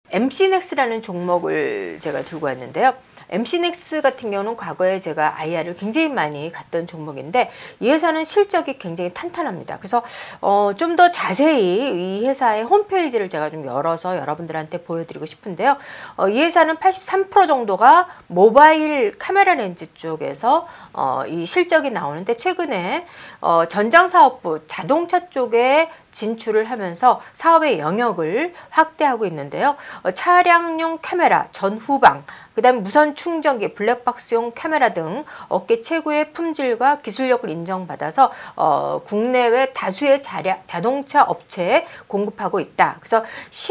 MC넥스라는 종목을 제가 들고 왔는데요. MC넥스 같은 경우는 과거에 제가 IR을 굉장히 많이 갔던 종목인데 이 회사는 실적이 굉장히 탄탄합니다. 그래서 좀 더 자세히 이 회사의 홈페이지를 제가 좀 열어서 여러분들한테 보여드리고 싶은데요. 이 회사는 83% 정도가 모바일 카메라 렌즈 쪽에서 이 실적이 나오는데 최근에 전장사업부 자동차 쪽에 진출을 하면서 사업의 영역을 확대하고 있는데요. 차량용 카메라, 전후방, 그 다음에 무선 충전기, 블랙박스용 카메라 등 업계 최고의 품질과 기술력을 인정받아서 국내외 다수의 자동차 업체에 공급하고 있다. 그래서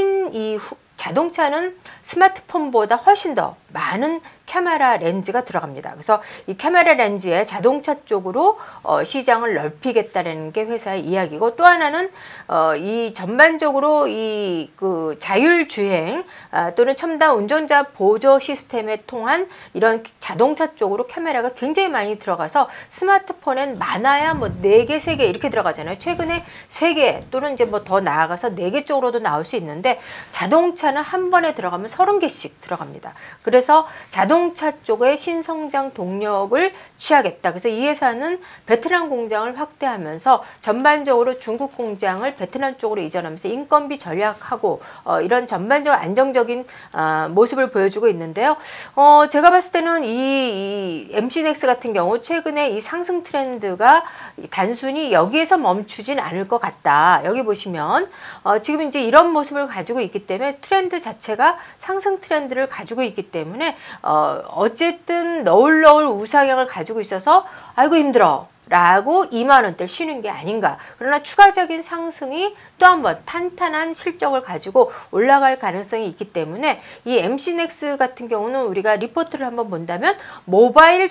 자동차는 스마트폰보다 훨씬 더 많은 카메라 렌즈가 들어갑니다. 그래서 이 카메라 렌즈의 자동차 쪽으로 시장을 넓히겠다는 게 회사의 이야기고, 또 하나는 이 전반적으로 그 자율주행 또는 첨단 운전자 보조 시스템에 통한 이런 자동차 쪽으로 카메라가 굉장히 많이 들어가서 스마트폰엔 많아야 뭐 4개, 3개 이렇게 들어가잖아요. 최근에 3개 또는 이제 뭐 더 나아가서 4개 쪽으로도 나올 수 있는데 자동차는 한 번에 들어가면 30개씩 들어갑니다. 그래서 자동차 쪽의 신성장 동력을 취하겠다. 그래서 이 회사는 베트남 공장을 확대하면서 전반적으로 중국 공장을 베트남 쪽으로 이전하면서 인건비 절약하고 이런 전반적으로 안정적인 모습을 보여주고 있는데요. 제가 봤을 때는 이 MC넥스 같은 경우 최근에 이 상승 트렌드가 단순히 여기에서 멈추진 않을 것 같다. 여기 보시면 지금 이제 이런 모습을 가지고 있기 때문에 트렌드 자체가 상승 트렌드를 가지고 있기 때문에 어쨌든 너울너울 우상향을 가지고 있어서 아이고 힘들어 라고 2만 원대를 쉬는 게 아닌가. 그러나 추가적인 상승이 또 한 번 탄탄한 실적을 가지고 올라갈 가능성이 있기 때문에 이 MC넥스 같은 경우는 우리가 리포트를 한번 본다면 모바일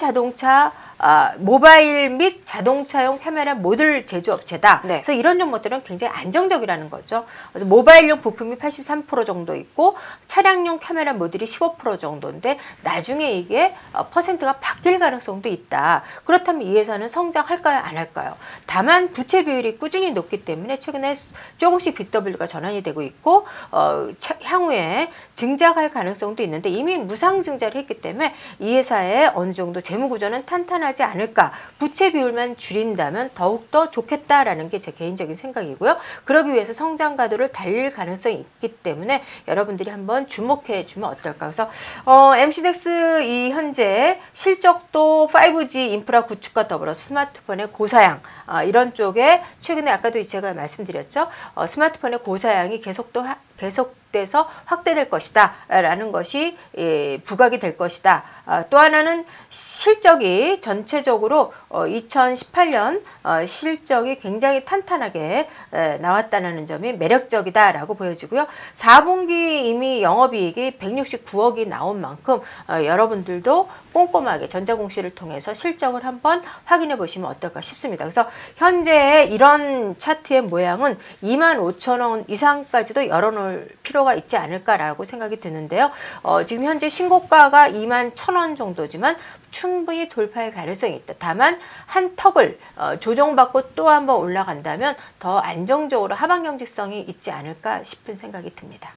및 자동차용 카메라 모듈 제조업체다. 네. 그래서 이런 종목들은 굉장히 안정적이라는 거죠. 그래서 모바일용 부품이 83% 정도 있고 차량용 카메라 모듈이 15% 정도인데 나중에 이게 퍼센트가 바뀔 가능성도 있다. 그렇다면 이 회사는 성장할까요? 안 할까요? 다만 부채 비율이 꾸준히 높기 때문에 최근에 조금씩 BW가 전환이 되고 있고 향후에 증작할 가능성도 있는데 이미 무상 증자를 했기 때문에 이 회사의 어느 정도 재무 구조는 탄탄하지 않을까. 부채 비율만 줄인다면 더욱더 좋겠다라는 게 제 개인적인 생각이고요. 그러기 위해서 성장 가도를 달릴 가능성이 있기 때문에 여러분들이 한번 주목해 주면 어떨까. 그래서 MC넥스 이 현재 실적도 5G 인프라 구축과 더불어 스마트폰의 고사양 이런 쪽에 최근에 아까도 제가 말씀드렸죠. 스마트폰의 고사양이 계속돼서 확대될 것이다 라는 것이 부각이 될 것이다. 또 하나는 실적이 전체적으로 2018년 실적이 굉장히 탄탄하게 나왔다는 점이 매력적이다 라고 보여지고요. 4분기 이미 영업이익이 169억이 나온 만큼 여러분들도 꼼꼼하게 전자공시를 통해서 실적을 한번 확인해 보시면 어떨까 싶습니다. 그래서 현재 이런 차트의 모양은 25,000원 이상까지도 열어놓을 필요가 있지 않을까라고 생각이 드는데요. 지금 현재 신고가가 21,000원 정도지만 충분히 돌파할 가능성이 있다. 다만 한 턱을 조정받고 또 한번 올라간다면 더 안정적으로 하방 경직성이 있지 않을까 싶은 생각이 듭니다.